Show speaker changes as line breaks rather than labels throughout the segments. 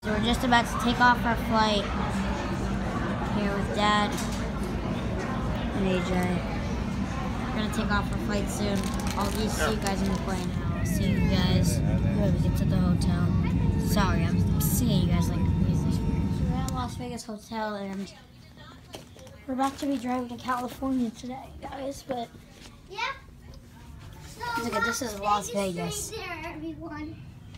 So we're just about to take off our flight here with Dad and AJ. We're gonna take off our flight soon. I'll just see you guys in the plane. I'll see you guys when we get to the hotel. Sorry, I'm seeing you guys like crazy. So we're at Las Vegas Hotel and we're about to be driving to California today, guys. But
yeah. So
look at this is Las Vegas.
There, everyone.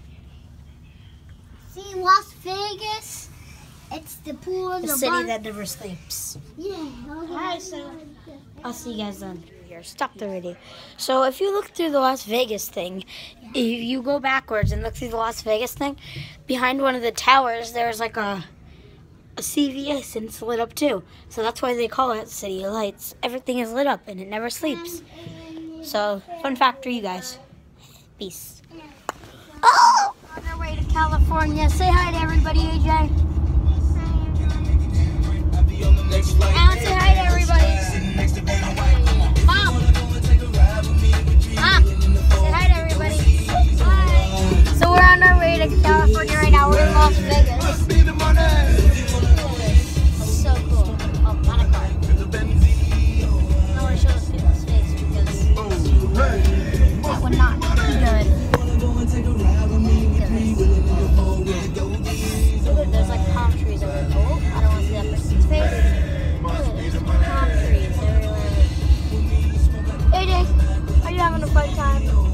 See Las Vegas? It's the pool,
The city that never sleeps.
Yeah.
Alright, so I'll see you guys then. Here, stop the video. So if you look through the Las Vegas thing, if you go backwards and look through the Las Vegas thing, behind one of the towers there's like a CVS and it's lit up too. So that's why they call it City of Lights. Everything is lit up and it never sleeps. So fun fact for you guys. Peace. Oh! On our way to California. Say hi to everybody, AJ. Alan, say hi to everybody. Mom. Mom. Say hi to everybody. Hi. So we're on our way to California right now. We're in Las Vegas. So cool. Oh, not a car. I don't want to show this people's face because that would not be good. There's like palm trees everywhere. Oh, I don't want to see that person's face. Look, there's palm trees everywhere. AJ, are you having a fun time?